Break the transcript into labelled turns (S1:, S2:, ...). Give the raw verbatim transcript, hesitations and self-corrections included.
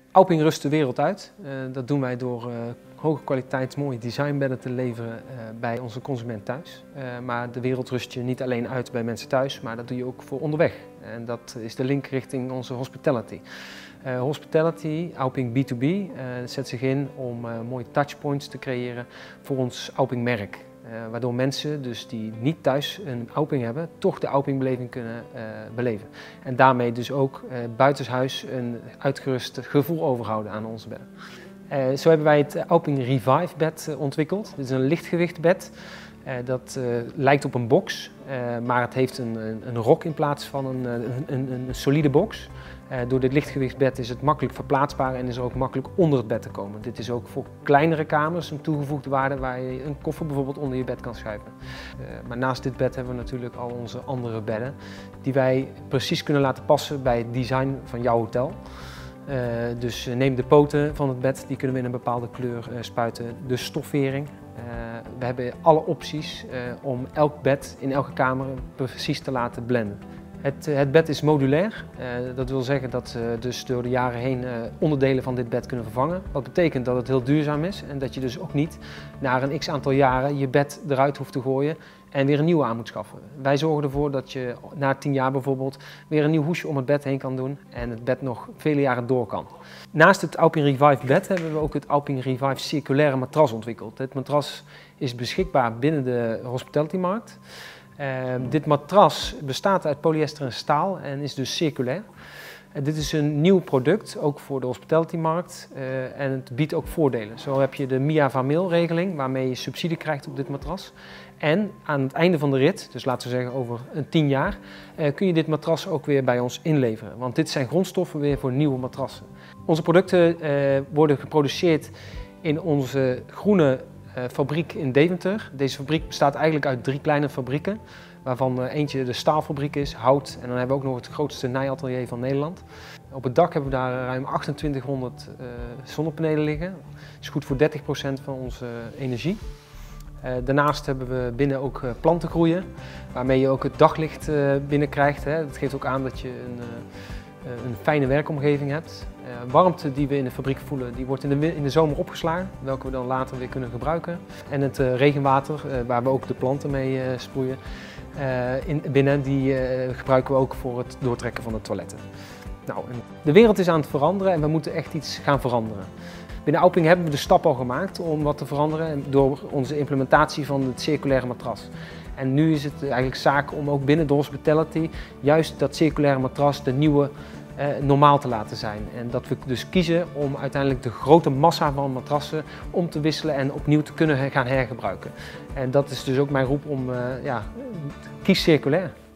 S1: Auping rust de wereld uit. Uh, dat doen wij door uh, hoge kwaliteit mooie designbedden te leveren uh, bij onze consument thuis. Uh, maar de wereld rust je niet alleen uit bij mensen thuis, maar dat doe je ook voor onderweg. En dat is de link richting onze hospitality. Uh, hospitality, Auping B to B, uh, zet zich in om uh, mooie touchpoints te creëren voor ons Auping merk. Uh, waardoor mensen dus die niet thuis een Auping hebben, toch de Auping-beleving kunnen uh, beleven. En daarmee dus ook uh, buitenshuis een uitgerust gevoel overhouden aan onze bedden. Uh, zo hebben wij het Auping Revive bed uh, ontwikkeld. Dit is een lichtgewicht bed. Uh, dat uh, lijkt op een box, uh, maar het heeft een, een, een rok in plaats van een, een, een, een solide box. Uh, door dit lichtgewichtsbed is het makkelijk verplaatsbaar en is er ook makkelijk onder het bed te komen. Dit is ook voor kleinere kamers een toegevoegde waarde waar je een koffer bijvoorbeeld onder je bed kan schuiven. Uh, maar naast dit bed hebben we natuurlijk al onze andere bedden die wij precies kunnen laten passen bij het design van jouw hotel. Uh, dus uh, neem de poten van het bed, die kunnen we in een bepaalde kleur uh, spuiten. De stoffering. Uh, we hebben alle opties uh, om elk bed in elke kamer precies te laten blenden. Het, het bed is modulair, uh, dat wil zeggen dat we dus door de jaren heen uh, onderdelen van dit bed kunnen vervangen. Wat betekent dat het heel duurzaam is en dat je dus ook niet na een x aantal jaren je bed eruit hoeft te gooien en weer een nieuwe aan moet schaffen. Wij zorgen ervoor dat je na tien jaar bijvoorbeeld weer een nieuw hoesje om het bed heen kan doen en het bed nog vele jaren door kan. Naast het Auping Revive bed hebben we ook het Auping Revive circulaire matras ontwikkeld. Het matras is beschikbaar binnen de hospitality-markt. Uh, dit matras bestaat uit polyester en staal en is dus circulair. Uh, dit is een nieuw product, ook voor de hospitality-markt, uh, en het biedt ook voordelen. Zo heb je de Mia van Mil regeling, waarmee je subsidie krijgt op dit matras. En aan het einde van de rit, dus laten we zeggen over een tien jaar, uh, kun je dit matras ook weer bij ons inleveren. Want dit zijn grondstoffen weer voor nieuwe matrassen. Onze producten uh, worden geproduceerd in onze groene Uh, fabriek in Deventer. Deze fabriek bestaat eigenlijk uit drie kleine fabrieken, waarvan uh, eentje de staalfabriek is, hout, en dan hebben we ook nog het grootste naaiatelier van Nederland. Op het dak hebben we daar ruim achtentwintighonderd uh, zonnepanelen liggen. Dat is goed voor dertig procent van onze uh, energie. Uh, daarnaast hebben we binnen ook uh, planten groeien, waarmee je ook het daglicht uh, binnenkrijgt. Hè. Dat geeft ook aan dat je een, uh, een fijne werkomgeving hebt. Uh, warmte die we in de fabriek voelen, die wordt in de, in de zomer opgeslagen, welke we dan later weer kunnen gebruiken. En het uh, regenwater, uh, waar we ook de planten mee uh, sproeien, uh, in, binnen, die uh, gebruiken we ook voor het doortrekken van de toiletten. Nou, de wereld is aan het veranderen en we moeten echt iets gaan veranderen. Binnen Auping hebben we de stap al gemaakt om wat te veranderen door onze implementatie van het circulaire matras. En nu is het eigenlijk zaak om ook binnen de hospitality juist dat circulaire matras de nieuwe uh, normaal te laten zijn. En dat we dus kiezen om uiteindelijk de grote massa van matrassen om te wisselen en opnieuw te kunnen gaan hergebruiken. En dat is dus ook mijn roep om, uh, ja, kies circulair.